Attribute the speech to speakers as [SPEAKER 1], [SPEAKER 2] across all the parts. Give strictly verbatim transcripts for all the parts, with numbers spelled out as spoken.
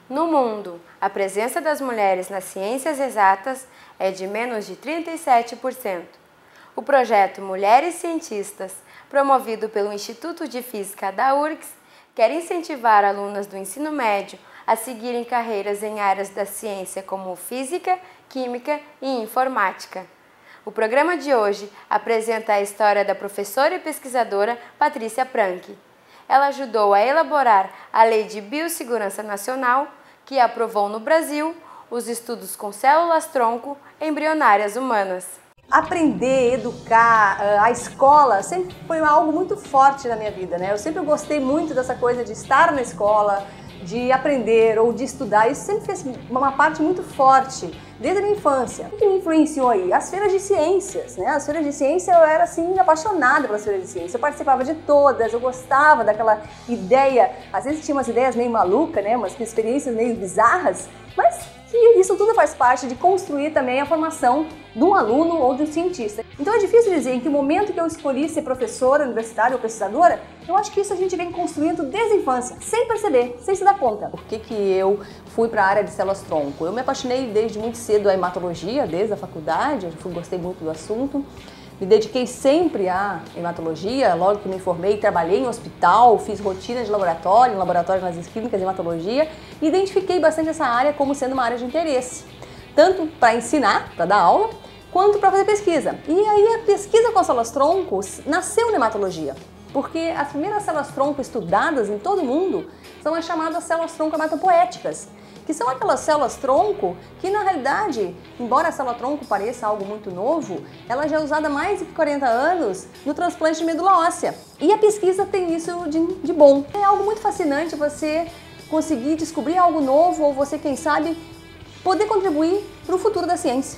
[SPEAKER 1] No mundo, a presença das mulheres nas ciências exatas é de menos de trinta e sete por cento. O projeto Mulheres Cientistas, promovido pelo Instituto de Física da U R G S, quer incentivar alunas do ensino médio a seguirem carreiras em áreas da ciência como física, química e informática. O programa de hoje apresenta a história da professora e pesquisadora Patrícia Pranck. Ela ajudou a elaborar a Lei de Biossegurança Nacional, que aprovou no Brasil os estudos com células-tronco embrionárias humanas.
[SPEAKER 2] Aprender, educar, a escola sempre foi algo muito forte na minha vida, né? Eu sempre gostei muito dessa coisa de estar na escola, de aprender ou de estudar. Isso sempre fez uma parte muito forte desde a minha infância. O que me influenciou aí? As feiras de ciências, né? As feiras de ciência, eu era assim apaixonada pelas feiras de ciência. Eu participava de todas, eu gostava daquela ideia. Às vezes tinha umas ideias meio malucas, né? Umas experiências meio bizarras, mas que isso tudo faz parte de construir também a formação de um aluno ou de um cientista. Então é difícil dizer em que momento que eu escolhi ser professora universitária ou pesquisadora. Eu acho que isso a gente vem construindo desde a infância, sem perceber, sem se dar conta. Por que que eu fui para a área de células-tronco? Eu me apaixonei desde muito cedo à hematologia, desde a faculdade, eu fui, gostei muito do assunto. Me dediquei sempre à hematologia, logo que me formei, trabalhei em hospital, fiz rotina de laboratório, em laboratório nas clínicas de hematologia e identifiquei bastante essa área como sendo uma área de interesse, tanto para ensinar, para dar aula, quanto para fazer pesquisa. E aí a pesquisa com células-tronco nasceu na hematologia, porque as primeiras células-tronco estudadas em todo o mundo são as chamadas células-tronco hematopoéticas, que são aquelas células-tronco que, na realidade, embora a célula-tronco pareça algo muito novo, ela já é usada há mais de quarenta anos no transplante de medula óssea. E a pesquisa tem isso de, de bom. É algo muito fascinante você conseguir descobrir algo novo ou você, quem sabe, poder contribuir para o futuro da ciência.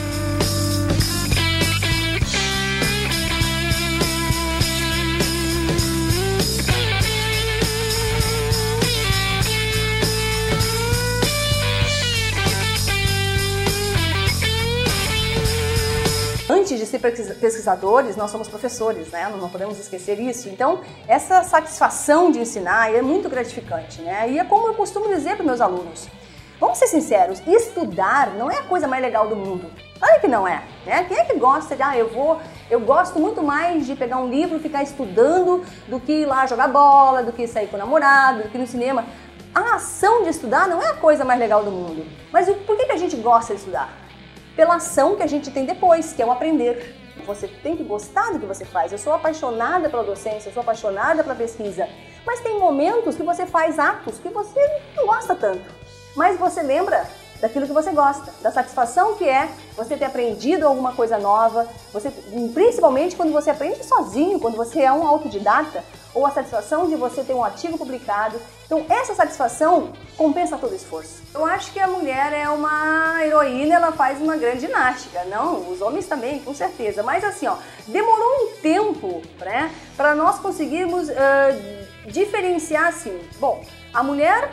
[SPEAKER 2] Antes de ser pesquisadores, nós somos professores, né? Não podemos esquecer isso. Então, essa satisfação de ensinar é muito gratificante, né? E é como eu costumo dizer para os meus alunos. Vamos ser sinceros, estudar não é a coisa mais legal do mundo. Claro que não é, né? Quem é que gosta de, ah, eu vou, eu gosto muito mais de pegar um livro e ficar estudando do que ir lá jogar bola, do que sair com o namorado, do que ir no cinema. A ação de estudar não é a coisa mais legal do mundo. Mas por que que a gente gosta de estudar? Pela ação que a gente tem depois, que é o aprender. Você tem que gostar do que você faz. Eu sou apaixonada pela docência, eu sou apaixonada pela pesquisa, mas tem momentos que você faz atos que você não gosta tanto, mas você lembra daquilo que você gosta, da satisfação que é você ter aprendido alguma coisa nova, você, principalmente quando você aprende sozinho, quando você é um autodidata, ou a satisfação de você ter um artigo publicado. Então essa satisfação compensa todo o esforço. Eu acho que a mulher é uma heroína, ela faz uma grande ginástica. Não, os homens também, com certeza. Mas assim, ó, demorou um tempo, né, para nós conseguirmos uh, diferenciar assim. Bom, a mulher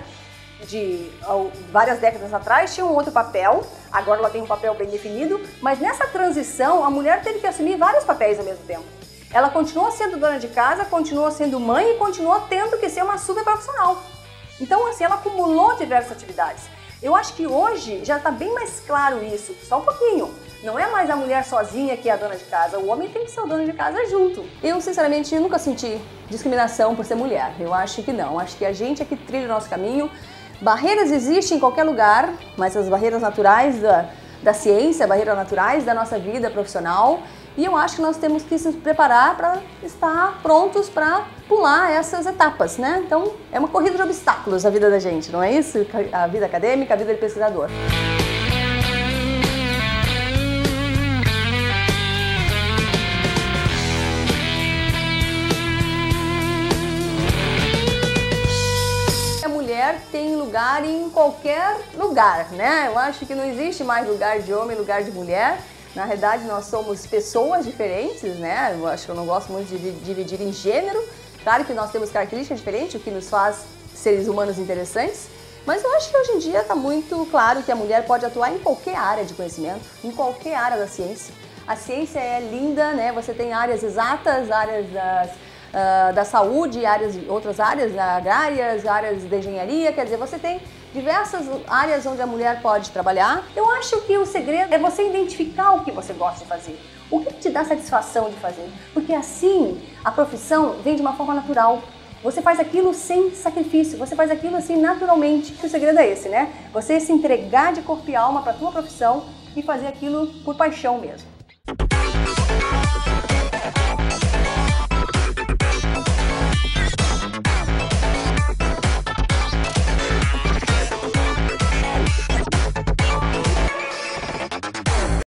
[SPEAKER 2] de uh, várias décadas atrás tinha um outro papel, agora ela tem um papel bem definido, mas nessa transição a mulher teve que assumir vários papéis ao mesmo tempo. Ela continuou sendo dona de casa, continuou sendo mãe e continuou tendo que ser uma super profissional. Então, assim, ela acumulou diversas atividades. Eu acho que hoje já está bem mais claro isso, só um pouquinho. Não é mais a mulher sozinha que é a dona de casa, o homem tem que ser o dono de casa junto. Eu, sinceramente, nunca senti discriminação por ser mulher. Eu acho que não. Acho que a gente é que trilha o nosso caminho. Barreiras existem em qualquer lugar, mas as barreiras naturais da, da ciência, barreiras naturais da nossa vida profissional. E eu acho que nós temos que se preparar para estar prontos para pular essas etapas, né? Então, é uma corrida de obstáculos a vida da gente, não é isso? A vida acadêmica, a vida de pesquisador. A mulher tem lugar em qualquer lugar, né? Eu acho que não existe mais lugar de homem, lugar de mulher. Na realidade, nós somos pessoas diferentes, né? Eu acho que eu não gosto muito de dividir em gênero. Claro que nós temos características diferentes, o que nos faz seres humanos interessantes. Mas eu acho que hoje em dia está muito claro que a mulher pode atuar em qualquer área de conhecimento, em qualquer área da ciência. A ciência é linda, né? Você tem áreas exatas, áreas das, uh, da saúde e áreas, outras áreas, né, agrárias, áreas de engenharia, quer dizer, você tem diversas áreas onde a mulher pode trabalhar. Eu acho que o segredo é você identificar o que você gosta de fazer, o que te dá satisfação de fazer, porque assim a profissão vem de uma forma natural. Você faz aquilo sem sacrifício, você faz aquilo assim naturalmente. O segredo é esse, né? Você se entregar de corpo e alma para a tua profissão e fazer aquilo por paixão mesmo.